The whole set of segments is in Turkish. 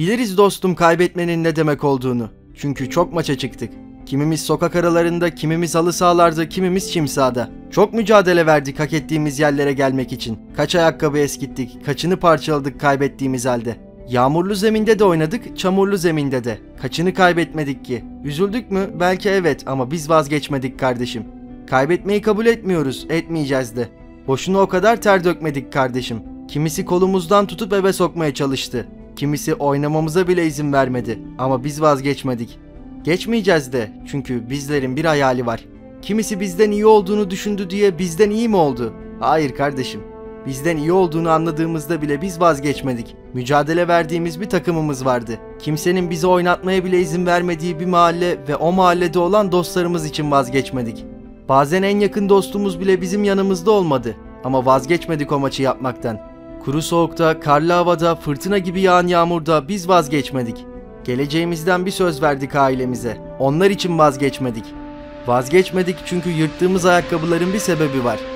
Biliriz dostum kaybetmenin ne demek olduğunu. Çünkü çok maça çıktık. Kimimiz sokak aralarında, kimimiz halı sahalarda, kimimiz çim sahada. Çok mücadele verdik hak ettiğimiz yerlere gelmek için. Kaç ayakkabı eskittik, kaçını parçaladık kaybettiğimiz halde. Yağmurlu zeminde de oynadık, çamurlu zeminde de. Kaçını kaybetmedik ki? Üzüldük mü? Belki evet ama biz vazgeçmedik kardeşim. Kaybetmeyi kabul etmiyoruz, etmeyeceğiz de. Boşuna o kadar ter dökmedik kardeşim. Kimisi kolumuzdan tutup eve sokmaya çalıştı. Kimisi oynamamıza bile izin vermedi. Ama biz vazgeçmedik. Geçmeyeceğiz de çünkü bizlerin bir hayali var. Kimisi bizden iyi olduğunu düşündü diye bizden iyi mi oldu? Hayır kardeşim. Bizden iyi olduğunu anladığımızda bile biz vazgeçmedik. Mücadele verdiğimiz bir takımımız vardı. Kimsenin bizi oynatmaya bile izin vermediği bir mahalle ve o mahallede olan dostlarımız için vazgeçmedik. Bazen en yakın dostumuz bile bizim yanımızda olmadı. Ama vazgeçmedik o maçı yapmaktan. Kuru soğukta, karlı havada, fırtına gibi yağan yağmurda biz vazgeçmedik. Geleceğimizden bir söz verdik ailemize. Onlar için vazgeçmedik. Vazgeçmedik çünkü yırttığımız ayakkabıların bir sebebi var.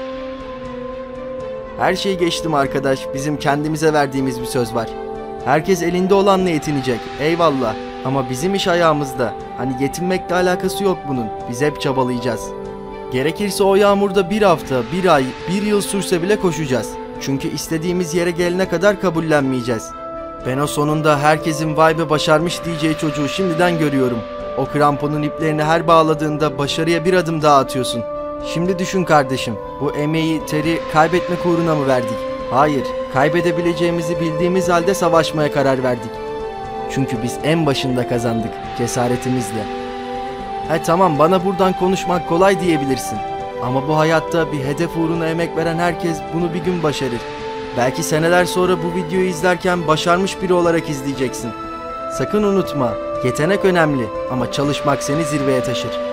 Her şeyi geçtim arkadaş, bizim kendimize verdiğimiz bir söz var. Herkes elinde olanla yetinecek, eyvallah. Ama bizim iş ayağımızda. Hani yetinmekle alakası yok bunun. Biz hep çabalayacağız. Gerekirse o yağmurda bir hafta, bir ay, bir yıl sürse bile koşacağız. Çünkü istediğimiz yere gelene kadar kabullenmeyeceğiz. Ben o sonunda herkesin vay be başarmış diyeceği çocuğu şimdiden görüyorum. O kramponun iplerini her bağladığında başarıya bir adım daha atıyorsun. Şimdi düşün kardeşim, bu emeği, teri kaybetmek uğruna mı verdik? Hayır, kaybedebileceğimizi bildiğimiz halde savaşmaya karar verdik. Çünkü biz en başında kazandık, cesaretimizle. Tamam, bana buradan konuşmak kolay diyebilirsin. Ama bu hayatta bir hedef uğruna emek veren herkes bunu bir gün başarır. Belki seneler sonra bu videoyu izlerken başarmış biri olarak izleyeceksin. Sakın unutma, yetenek önemli ama çalışmak seni zirveye taşır.